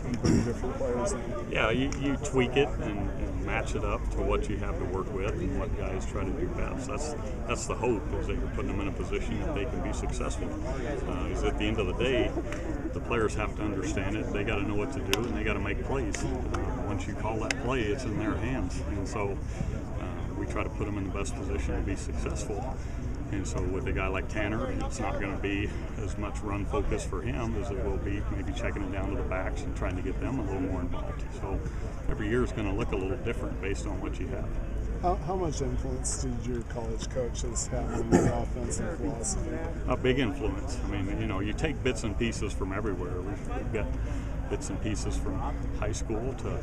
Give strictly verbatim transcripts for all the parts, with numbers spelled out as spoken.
and bring different players in. Yeah, you, you tweak it and, and match it up to what you have to work with and what guys try to do best. That's that's the hope, is that you're putting them in a position that they can be successful. Uh, is at the end of the day, the players have to understand it. They got to know what to do, and they got to make plays. Uh, once you call that play, it's in their hands, and so uh, we try to put them in the best position to be successful. And so with a guy like Tanner, it's not going to be as much run focus for him as it will be maybe checking it down to the backs and trying to get them a little more involved. So every year is going to look a little different based on what you have. How, how much influence did your college coaches have on your offensive philosophy? A big influence. I mean, you know, you take bits and pieces from everywhere. We've, we've got bits and pieces from high school to,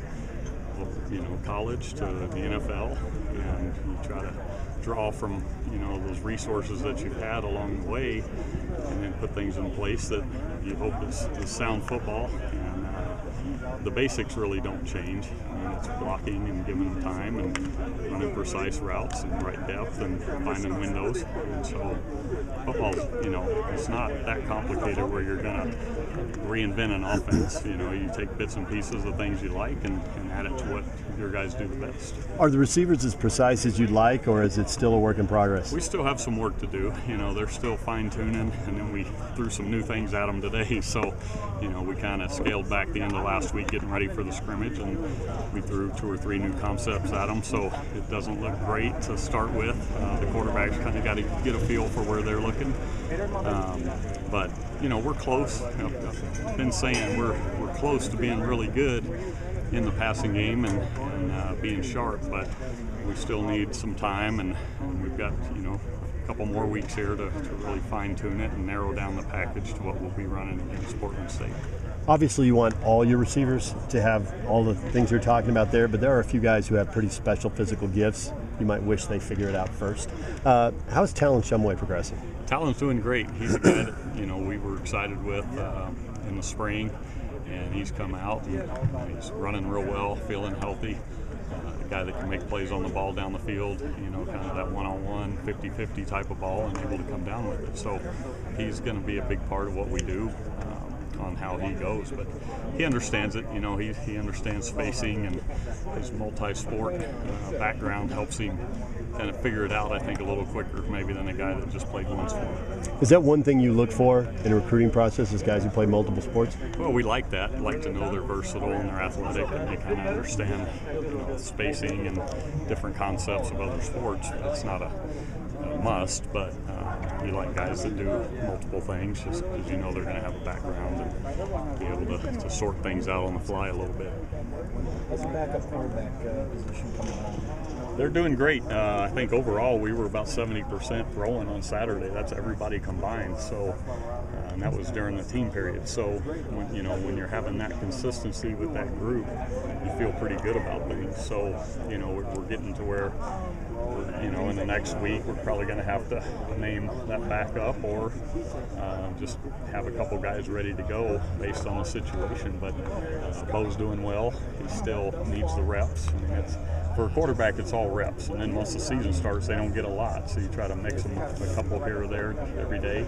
you know, college to the N F L, and you try to draw from, you know, those resources that you've had along the way, and then put things in place that you hope is, is sound football. And uh, the basics really don't change. I mean, it's blocking and giving them time and running precise routes and right depth and finding windows. And so football, you know, it's not that complicated where you're going to reinvent an offense. You know, you take bits and pieces of things you like and, and add it to what your guys do the best. Are the receivers as precise as you'd like, or is it still a work in progress? We still have some work to do. You know, they're still fine-tuning, and then we threw some new things at them today. So, you know, we kind of scaled back the end of last week getting ready for the scrimmage, and we threw two or three new concepts at them. So it doesn't look great to start with. Uh, the quarterback's kind of got to get a feel for where they're looking. Um, but, you know, we're close. I've been saying we're, we're close to being really good in the passing game and, and uh, being sharp, but we still need some time, and, and we've got, you know, a couple more weeks here to, to really fine-tune it and narrow down the package to what we'll be running against Portland State. Obviously, you want all your receivers to have all the things you're talking about there, but there are a few guys who have pretty special physical gifts. You might wish they figure it out first. Uh, how's Talon Shumway progressing? Talon's doing great. He's a guy that, you know, we were excited with uh, in the spring, and he's come out and he's running real well, feeling healthy. Uh, a guy that can make plays on the ball down the field, you know, kind of that one-on-one, fifty-fifty type of ball, and able to come down with it. So he's going to be a big part of what we do um, on how he goes. But he understands it. You know, he, he understands spacing, and his multi-sport uh, background helps him kind of figure it out, I think, a little quicker maybe than a guy that just played one sport. Is that one thing you look for in a recruiting process, is guys who play multiple sports? Well, we like that. Like to know they're versatile and they're athletic and they kind of understand, you know, spacing and different concepts of other sports. It's not a, a must, but uh, you like guys that do multiple things just because you know they're going to have a background and be able to, to sort things out on the fly a little bit. How's the backup quarterback uh, position coming along? They're doing great. Uh, I think overall we were about seventy percent rolling on Saturday. That's everybody combined. So, uh, and that was during the team period. So, when, you know, when you're having that consistency with that group, you feel pretty good about things. So, you know, we're, we're getting to where, you know, in the next week we're probably going to have to name that backup or uh, just have a couple guys ready to go based on the situation. But uh, Bo's doing well. He still needs the reps. I mean, it's, for a quarterback, it's all reps, and then once the season starts, they don't get a lot. So you try to mix them a couple here or there every day.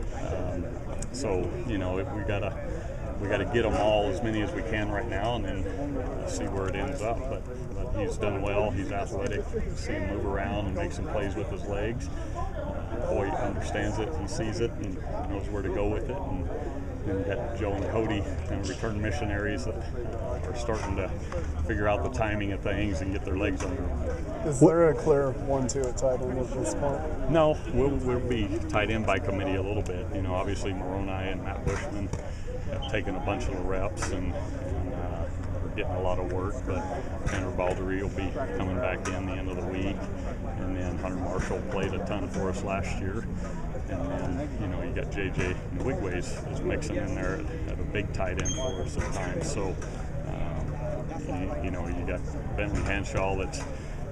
Um, so you know, if we gotta we gotta get them all, as many as we can right now, and then uh, see where it ends up. But, but he's done well. He's athletic. See him move around and make some plays with his legs. Uh, boy, he understands it. He sees it and knows where to go with it. And, And we got Joe and Cody, kind of return missionaries that uh, are starting to figure out the timing of things and get their legs under them. Is there a clear one two at tight end at this point? No, we'll, we'll be tight end by committee a little bit. You know, obviously Moroni and Matt Bushman have taken a bunch of the reps and, and uh, we're getting a lot of work, but Tanner Baldry will be coming back in the end of the week. And then Hunter Marshall played a ton for us last year. And then, you know, you got J J Wigways is mixing in there at, at a big tight end for us at times. So, um, you, you know, you got Bentley Hanshaw that's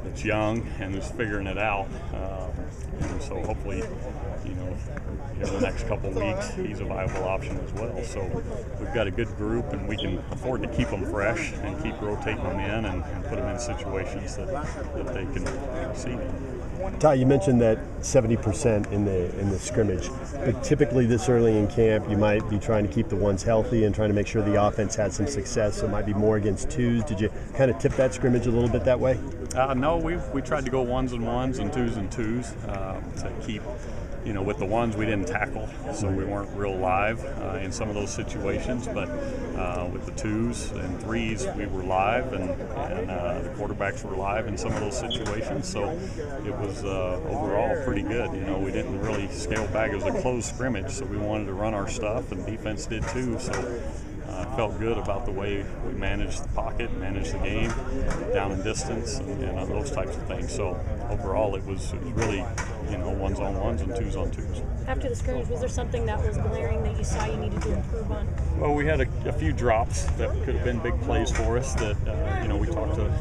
that's young and is figuring it out. Um, and so hopefully, you know, in the next couple of weeks, he's a viable option as well. So we've got a good group, and we can afford to keep them fresh and keep rotating them in and, and put them in situations that, that they can succeed in. Ty, you mentioned that seventy percent in the in the scrimmage, but typically this early in camp, you might be trying to keep the ones healthy and trying to make sure the offense had some success. So it might be more against twos. Did you kind of tip that scrimmage a little bit that way? Uh, no, we we tried to go ones and ones and twos and twos uh, to keep. You know, with the ones we didn't tackle, so we weren't real live uh, in some of those situations. But uh, with the twos and threes, we were live, and, and uh, the quarterbacks were live in some of those situations. So it was uh, overall pretty good. You know, we didn't really scale back. It was a closed scrimmage, so we wanted to run our stuff, and defense did too. So. I uh, felt good about the way we managed the pocket, managed the game, down in distance, and, and uh, those types of things. So overall, it was, it was really, you know, ones on ones and twos on twos. After the scrimmage, was there something that was glaring that you saw you needed to improve on? Well, we had a, a few drops that could have been big plays for us. That uh, you know, we talked to,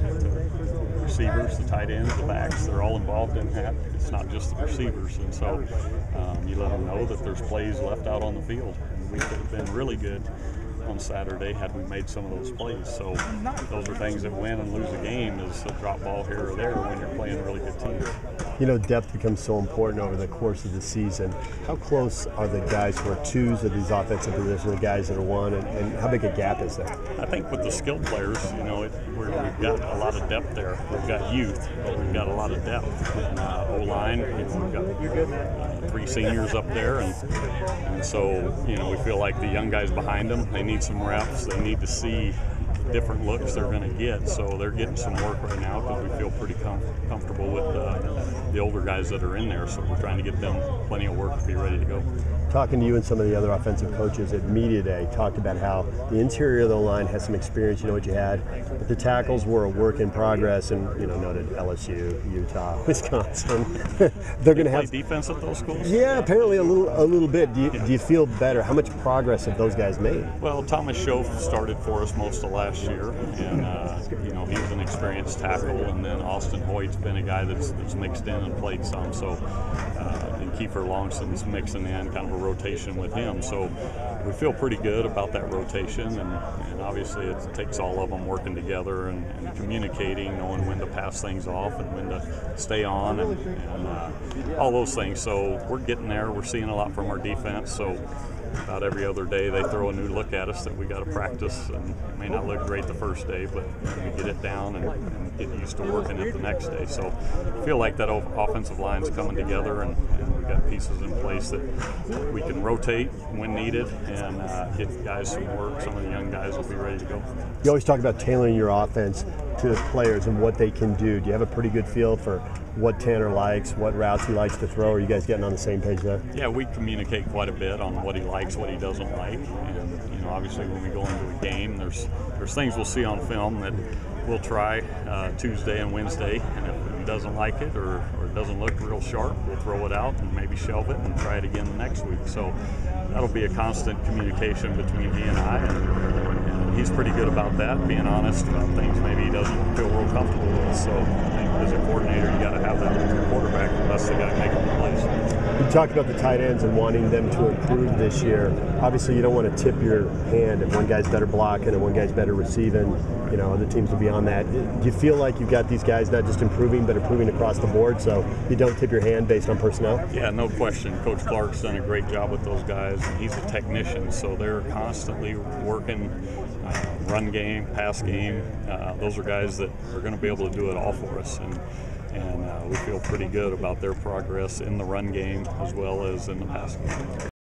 to receivers, the tight ends, the backs. They're all involved in that. It's not just the receivers, and so um, you let them know that there's plays left out on the field. And we could have been really good on Saturday had we made some of those plays. So those are things that win and lose a game, is a drop ball here or there when you're playing a really good team. You know, depth becomes so important over the course of the season. How close are the guys who are twos of these offensive positions, the guys that are one, and, and how big a gap is there? I think with the skilled players, you know, it, we're, we've got a lot of depth there. We've got youth, but we've got a lot of depth. And uh, O-line, you know, we've got uh, three seniors up there, and, and so, you know, we feel like the young guys behind them, they need some reps. They need to see different looks they're going to get, so they're getting some work right now because we feel pretty com- comfortable with uh, the older guys that are in there, so we're trying to get them plenty of work to be ready to go. Talking to you and some of the other offensive coaches at Media Day, talked about how the interior of the line has some experience, you know what you had, but the tackles were a work in progress, and you know, noted L S U, Utah, Wisconsin. They're going to have defense at those schools. Yeah, apparently a little, a little bit. Do you, yeah. do you feel better? How much progress have those guys made? Well, Thomas Schoaf started for us most of last year, and uh, you know, he was an experienced tackle, and then Austin Hoyt's been a guy that's, that's mixed in and played some. So, uh, and Kiefer Longson's mixing in kind of a rotation with him. So we feel pretty good about that rotation, and, and obviously it takes all of them working together and, and communicating, knowing when to pass things off and when to stay on, and, and uh, all those things. So we're getting there. We're seeing a lot from our defense. So about every other day they throw a new look at us that we got to practice, and it may not look great the first day, but we get it down and, and get used to working it the next day. So I feel like that offensive line's coming together, and, and we've got pieces in place that we can rotate when needed and uh, get guys some work. Some of the young guys will be ready to go. You always talk about tailoring your offense to the players and what they can do. Do you have a pretty good feel for what Tanner likes, what routes he likes to throw? Are you guys getting on the same page there? Yeah, we communicate quite a bit on what he likes, what he doesn't like, and you know, obviously when we go into a game, there's there's things we'll see on film that we'll try uh, Tuesday and Wednesday, and if he doesn't like it or, or it doesn't look real sharp, we'll throw it out and maybe shelve it and try it again the next week. So that'll be a constant communication between he and I, and, and he's pretty good about that, being honest about things maybe he doesn't feel real comfortable with. So I think as a coordinator, you got to have that with your quarterback, unless they got to make the plays. You talked about the tight ends and wanting them to improve this year. Obviously, you don't want to tip your hand if one guy's better blocking and one guy's better receiving. You know, other teams will be on that. Do you feel like you've got these guys not just improving, but improving across the board, so you don't tip your hand based on personnel? Yeah, no question. Coach Clark's done a great job with those guys, and he's a technician, so they're constantly working uh, run game, pass game. Uh, those are guys that are going to be able to do it all for us, and and uh, we feel pretty good about their progress in the run game as well as in the pass game.